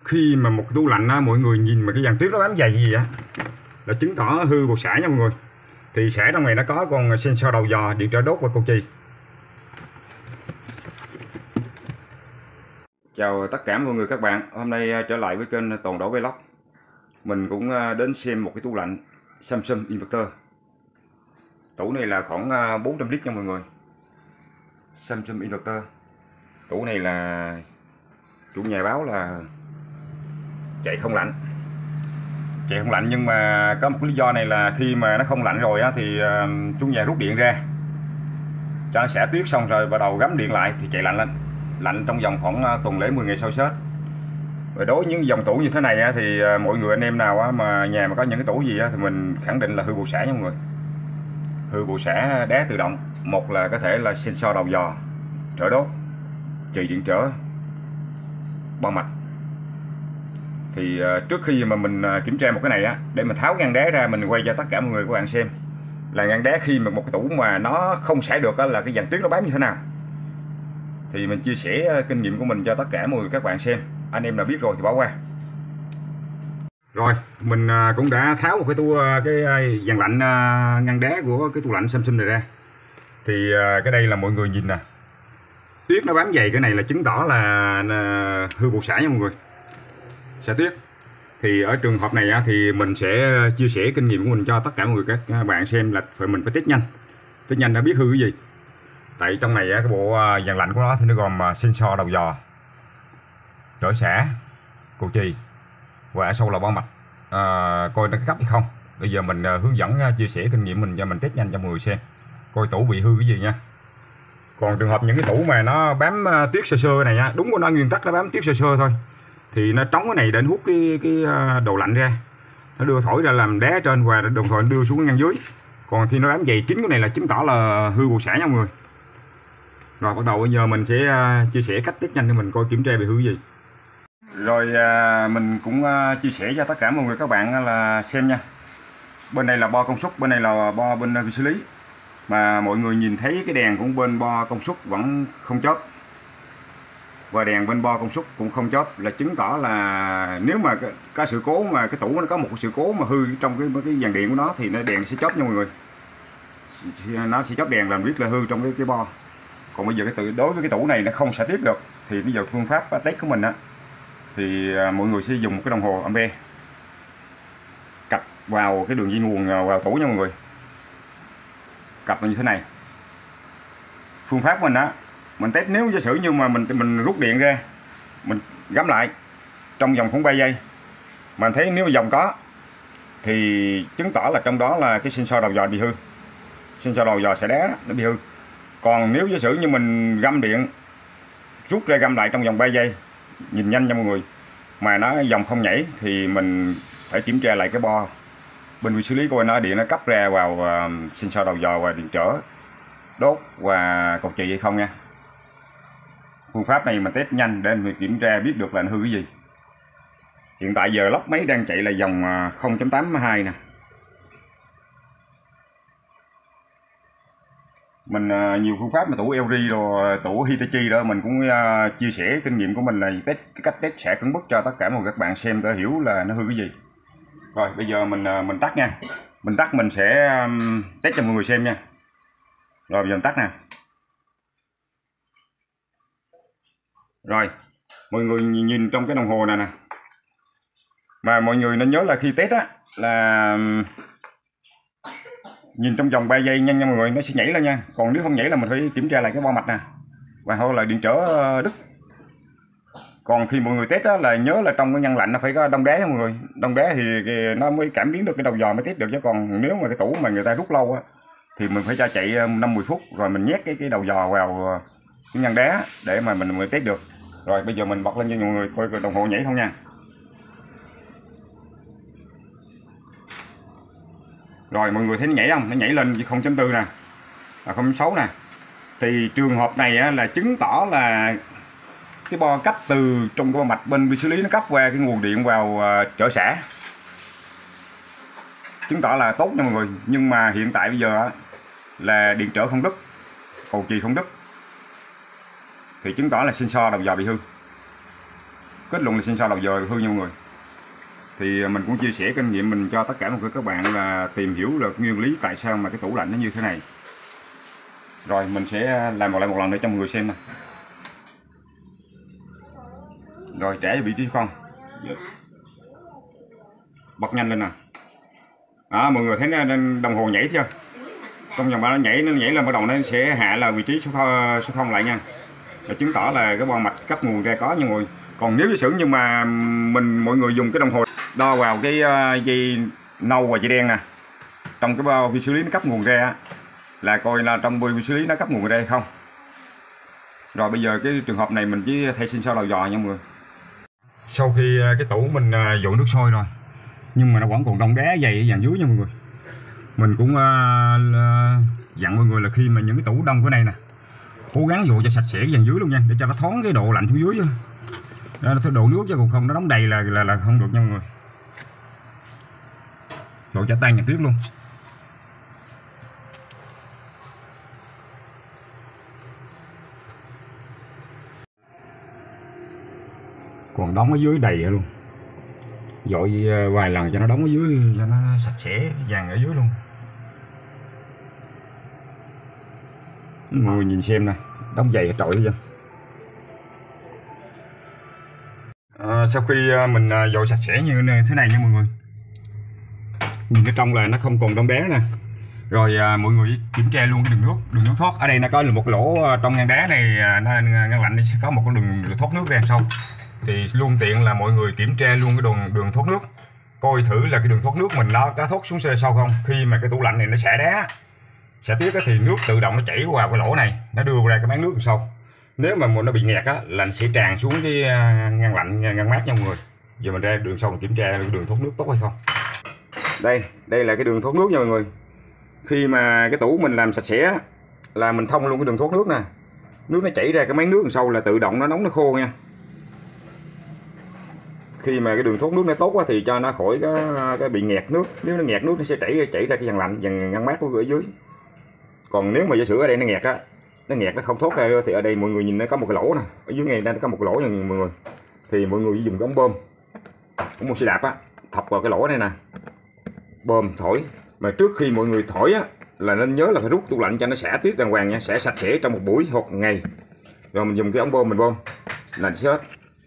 khi mà một tủ lạnh á, mọi người nhìn mà cái dàn tuyết nó bám dày gì á là chứng tỏ hư bộ xả nha mọi người. Thì xả trong này nó có con sensor đầu dò, điện trở đốt và cầu chì. Chào tất cả mọi người các bạn, hôm nay trở lại với kênh Toàn Đổ Vlog. Mình cũng đến xem một cái tủ lạnh Samsung Inverter. Tủ này là khoảng 400 lít nha mọi người. Samsung Inverter. Tủ này là chủ nhà báo là chạy không lạnh. Chạy không lạnh nhưng mà có một cái lý do này là khi mà nó không lạnh rồi á, thì chủ nhà rút điện ra cho nó xả tuyết xong rồi bắt đầu gắm điện lại thì chạy lạnh lên. Lạnh trong vòng khoảng tuần lễ 10 ngày sau Tết. Và đối với những dòng tủ như thế này á, thì mọi người anh em nào mà nhà mà có những cái tủ gì á, thì mình khẳng định là hư bộ xả nha mọi người. Hư bộ xả đá tự động. Một là có thể là sensor đầu dò, trở đốt, trì điện trở, bo mạch. Thì trước khi mà mình kiểm tra một cái này á, để mình tháo ngăn đá ra mình quay cho tất cả mọi người các bạn xem là ngăn đá khi mà một cái tủ mà nó không xả được á, là cái dàn tuyết nó bám như thế nào. Thì mình chia sẻ kinh nghiệm của mình cho tất cả mọi người các bạn xem. Anh em nào biết rồi thì bỏ qua. Rồi mình cũng đã tháo một cái dàn lạnh ngăn đá của cái tủ lạnh Samsung này ra. Thì cái đây là mọi người nhìn nè, tuyết nó bám dày, cái này là chứng tỏ là hư bộ xả nha mọi người, xả tuyết. Thì ở trường hợp này thì mình sẽ chia sẻ kinh nghiệm của mình cho tất cả mọi người các bạn xem là mình phải test nhanh đã biết hư cái gì. Tại trong này cái bộ dàn lạnh của nó thì nó gồm sensor đầu dò, trở xả, cầu chì và ở sâu là bo mạch. Coi nó cấp hay không. Bây giờ mình hướng dẫn chia sẻ kinh nghiệm mình cho mình test nhanh cho mọi người xem coi tủ bị hư cái gì nha. Còn trường hợp những cái tủ mà nó bám tuyết sơ sơ này nha, đúng của nó nguyên tắc nó bám tuyết sơ sơ thôi, thì nó trống cái này để hút cái đồ lạnh ra, nó đưa thổi ra làm đá trên và đồng thời đưa xuống ngăn dưới. Còn khi nó bám dày kín cái này là chứng tỏ là hư bộ xả nha mọi người. Rồi bắt đầu bây giờ mình sẽ chia sẻ cách test nhanh cho mình coi kiểm tra bị hư cái gì. Rồi mình cũng chia sẻ cho tất cả mọi người các bạn là xem nha. Bên này là bo công suất, bên này là bo bên vi xử lý. Mà mọi người nhìn thấy cái đèn cũng bên bo công suất vẫn không chớp. Và đèn bên bo công suất cũng không chớp, là chứng tỏ là nếu mà có sự cố mà cái tủ nó có một sự cố mà hư trong cái dàn điện của nó thì nó đèn sẽ chớp nha mọi người. Nó sẽ chớp đèn làm biết là hư trong cái bo. Còn bây giờ đối với cái tủ này nó không xả tiếp được thì bây giờ phương pháp test của mình á thì mọi người sẽ dùng một cái đồng hồ ampe cặp vào cái đường dây nguồn vào tủ nha mọi người. Cặp như thế này. Phương pháp mình á, mình test nếu giả sử như mà mình rút điện ra, mình gắm lại trong vòng khoảng 3 giây mà mình thấy nếu mà dòng có thì chứng tỏ là trong đó là cái sensor đầu dò bị hư. Sensor đầu dò xả đá đó, nó bị hư. Còn nếu giả sử như mình găm điện, rút ra găm lại trong vòng 3 giây, nhìn nhanh nha mọi người, mà nó dòng không nhảy thì mình phải kiểm tra lại cái bo bên vi xử lý coi nó điện nó cấp ra vào sensor đầu dò và điện trở đốt và cột chì hay không nha. Phương pháp này mình test nhanh để mình kiểm tra biết được là nó hư cái gì. Hiện tại giờ lốc máy đang chạy là dòng 0.82 nè. Mình nhiều phương pháp mà tủ LG rồi tủ Hitachi đó mình cũng chia sẻ kinh nghiệm của mình là cái cách test xả cứng bức cho tất cả mọi người các bạn xem để hiểu là nó hư cái gì. Rồi bây giờ mình tắt nha. Mình tắt mình sẽ test cho mọi người xem nha. Rồi bây giờ mình tắt nè. Rồi mọi người nhìn trong cái đồng hồ này nè. Mà mọi người nên nhớ là khi test á là nhìn trong vòng 3 giây nhanh nha mọi người, nó sẽ nhảy lên nha. Còn nếu không nhảy là mình phải kiểm tra lại cái bo mạch nè. Và hoặc là điện trở đứt. Còn khi mọi người test á, là nhớ là trong cái ngăn lạnh nó phải có đông đá nha mọi người. Đông đá thì nó mới cảm biến được cái đầu dò mới test được, chứ còn nếu mà cái tủ mà người ta rút lâu á thì mình phải cho chạy 5-10 phút rồi mình nhét cái đầu dò vào cái ngăn đá để mà mình mới test được. Rồi bây giờ mình bật lên cho mọi người coi đồng hồ nhảy không nha. Rồi mọi người thấy nó nhảy không? Nó nhảy lên 0.4 nè, 0.6 nè. Thì trường hợp này á, là chứng tỏ là cái bo cấp từ trong cái bo mạch bên vi xử lý nó cấp qua cái nguồn điện vào trở xả. Chứng tỏ là tốt nha mọi người. Nhưng mà hiện tại bây giờ á, là điện trở không đứt, cầu chì không đứt, thì chứng tỏ là sensor đầu dò bị hư. kết luận là sensor đầu giờ hư nha mọi người. Thì mình cũng chia sẻ kinh nghiệm mình cho tất cả mọi người các bạn là tìm hiểu được nguyên lý tại sao mà cái tủ lạnh nó như thế này. Rồi mình sẽ làm lại một lần nữa cho mọi người xem nè. Rồi trả cho vị trí không, bật nhanh lên nè. Đó, mọi người thấy đồng hồ nhảy chưa? Trong vòng 3 nó nhảy lên, bắt đầu nó sẽ hạ là vị trí số 0 lại nha. Để chứng tỏ là cái bo mạch cấp nguồn ra có nha mọi người. Còn nếu giả sử nhưng mà mọi người dùng cái đồng hồ đo vào cái dây nâu và dây đen nè, trong cái bao vi xử lý nó cấp nguồn ra là coi là trong vi xử lý nó cấp nguồn ra hay không. Rồi bây giờ cái trường hợp này mình chỉ thay sensor đầu dò nha mọi người. Sau khi cái tủ mình dội nước sôi rồi, nhưng mà nó vẫn còn đông đá dày ở dàn dưới nha mọi người. Mình cũng dặn mọi người là khi mà những cái tủ đông cái này nè, cố gắng dội cho sạch sẽ cái dàn dưới luôn nha, để cho nó thoáng cái độ lạnh xuống dưới. Đó, nó độ nước chứ còn không nó đóng đầy là không được nha mọi người. Độ cho tan nhật tiếp luôn. Còn đóng ở dưới đầy luôn. Dội vài lần cho nó đóng ở dưới cho nó sạch sẽ dàn ở dưới luôn. Mọi người nhìn xem nè, đóng dày trội chưa. Sau khi mình dội sạch sẽ như thế này nha mọi người, nhìn ở trong là nó không còn đông đá nè. Rồi mọi người kiểm tra luôn cái đường nước thoát. Ở đây nó có một cái lỗ trong ngăn đá này, ngăn lạnh sẽ có một cái đường thoát nước ra sau. Thì luôn tiện là mọi người kiểm tra luôn cái đường thoát nước, coi thử là cái đường thoát nước mình nó có thoát xuống sau không. Khi mà cái tủ lạnh này nó xả đá, xả tiết thì nước tự động nó chảy vào cái lỗ này, nó đưa ra cái máng nước đằng sau. Nếu mà nó bị nghẹt á là nó sẽ tràn xuống cái ngăn lạnh, ngăn mát nha mọi người. Giờ mình ra đường sau mình kiểm tra đường thoát nước tốt hay không. Đây là cái đường thoát nước nha mọi người. Khi mà cái tủ mình làm sạch sẽ là mình thông luôn cái đường thoát nước nè, nước nó chảy ra cái máng nước đằng sau là tự động nó nóng nó khô nha. Khi mà cái đường thoát nước nó tốt quá thì cho nó khỏi cái bị nghẹt nước. Nếu nó nghẹt nước nó sẽ chảy ra cái dàn lạnh, dàn ngăn mát của ở dưới. Còn nếu mà giả sử ở đây nó nghẹt á, nó không thoát ra thì ở đây mọi người nhìn nó có một cái lỗ nè, ở dưới này nó có một cái lỗ nha mọi người. Thì mọi người dùng cái ống bơm xe đạp á, thọc vào cái lỗ này nè, bơm thổi. Mà trước khi mọi người thổi á là nên nhớ là phải rút tủ lạnh cho nó xả tiết đàng hoàng nha, xả sạch sẽ trong một buổi hoặc ngày. Rồi mình dùng cái ống bơm mình bơm là hết.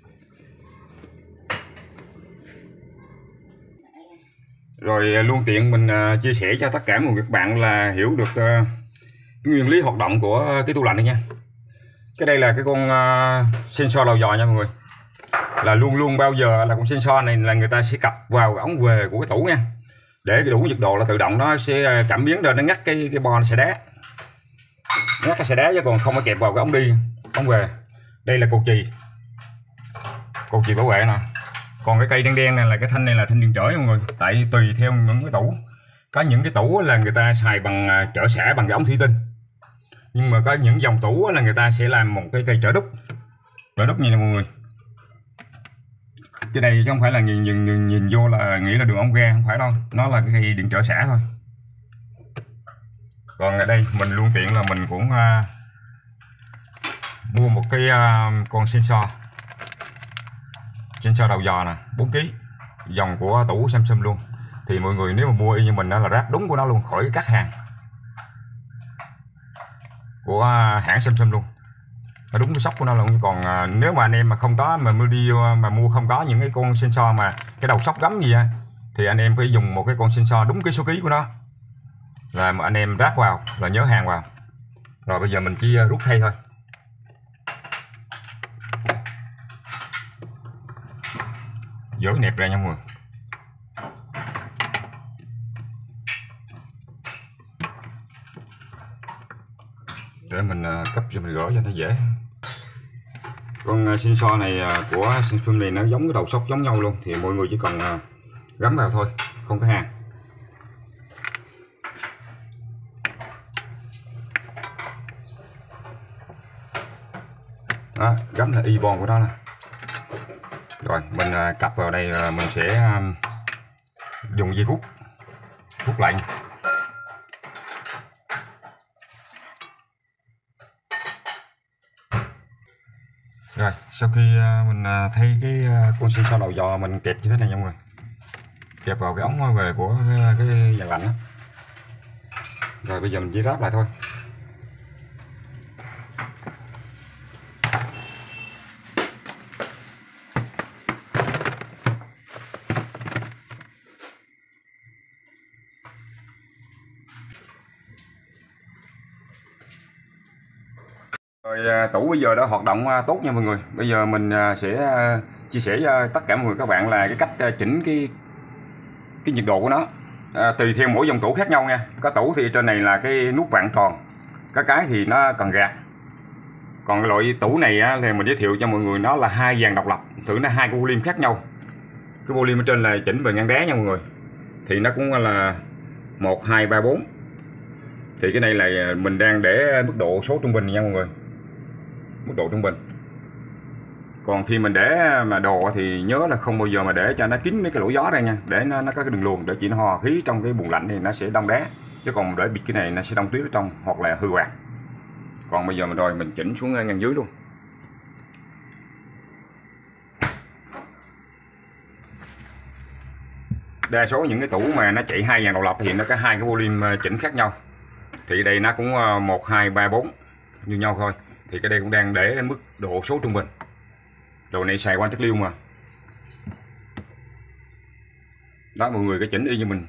Rồi luôn tiện mình chia sẻ cho tất cả mọi người các bạn là hiểu được cái nguyên lý hoạt động của cái tủ lạnh này nha. Cái đây là cái con sensor đầu dò nha mọi người. Là luôn bao giờ là con sensor này là người ta sẽ cặp vào ống quề của cái tủ nha, để cái đủ nhiệt độ là tự động nó sẽ cảm biến lên, nó ngắt cái bo nó sẽ đá, ngắt cái xe đá chứ còn không có kẹp vào cái ống đi ống về. Đây là cột chì bảo vệ nè. Còn cái cây đen này là cái thanh này là thanh điện trở mọi người. Tại tùy theo những cái tủ, có những cái tủ là người ta xài bằng trở xả bằng cái ống thủy tinh, nhưng mà có những dòng tủ là người ta sẽ làm một cái cây trở đúc như này mọi người. Cái này chứ không phải là nhìn vô là nghĩ là đường ống ga, không phải đâu, nó là cái cây điện trở xả thôi. Còn ở đây mình luôn tiện là mình cũng mua một cái con sensor đầu dò nè, 4 kg, dòng của tủ Samsung luôn. Thì mọi người nếu mà mua y như mình đó là ráp đúng của nó luôn, khỏi cắt hàng, của hãng Samsung luôn, nó đúng cái sóc của nó luôn. Còn nếu mà anh em mà không có mà mua không có những cái con sensor mà cái đầu sóc gắm gì á, thì anh em phải dùng một cái con sensor đúng cái số ký của nó, là mà anh em ráp vào là nhớ hàng vào. Rồi bây giờ mình chỉ rút thay thôi. Dỡ nẹp ra nha mọi người. Để mình cấp cho mình gỡ cho nó dễ. Con sensor này của Samsung này nó giống cái đầu sóc giống nhau luôn, thì mọi người chỉ cần gắm vào thôi, không có hàng. Đó, gắm là y bon của nó nè. Rồi mình cặp vào đây, mình sẽ dùng dây hút lại. Rồi sau khi mình thay cái con xi sau đầu giò mình kẹp như thế này nha mọi người, kẹp vào cái ống về của cái dàn lạnh đó. Rồi bây giờ mình chỉ ráp lại thôi. Rồi tủ bây giờ đã hoạt động tốt nha mọi người. Bây giờ mình sẽ chia sẻ cho tất cả mọi người các bạn là cái cách chỉnh cái nhiệt độ của nó. Tùy theo mỗi dòng tủ khác nhau nha. Có tủ thì trên này là cái nút vặn tròn, cái thì nó cần gạt. Còn cái loại tủ này thì mình giới thiệu cho mọi người, nó là hai dàn độc lập, thử nó hai cái volume khác nhau. Cái volume ở trên là chỉnh về ngang đá nha mọi người, thì nó cũng là 1, 2, 3, 4. Thì cái này là mình đang để mức độ số trung bình nha mọi người, mức độ trung bình. Còn khi mình để mà đồ thì nhớ là không bao giờ mà để cho nó kín mấy cái lỗ gió đây nha, để nó có cái đường luồn để chỉ nó hòa khí trong cái buồng lạnh thì nó sẽ đông đá, chứ còn để bịt cái này nó sẽ đông tuyết ở trong hoặc là hư quạt. Còn bây giờ mình chỉnh xuống ngang dưới luôn. Đa số những cái tủ mà nó chạy hai dàn độc lập thì nó có hai cái volume chỉnh khác nhau. Thì đây nó cũng 1, 2, 3, 4 như nhau thôi. Thì cái đây cũng đang để mức độ số trung bình. Đồ này xài quan chất liêu mà. Đó mọi người, cái chỉnh y như mình.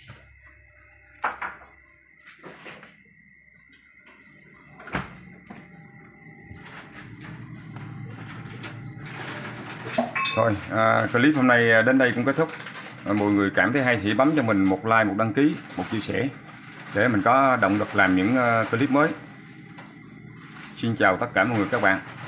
Thôi clip hôm nay đến đây cũng kết thúc. Mọi người cảm thấy hay thì bấm cho mình một like, một đăng ký, một chia sẻ để mình có động lực làm những clip mới. Xin chào tất cả mọi người các bạn.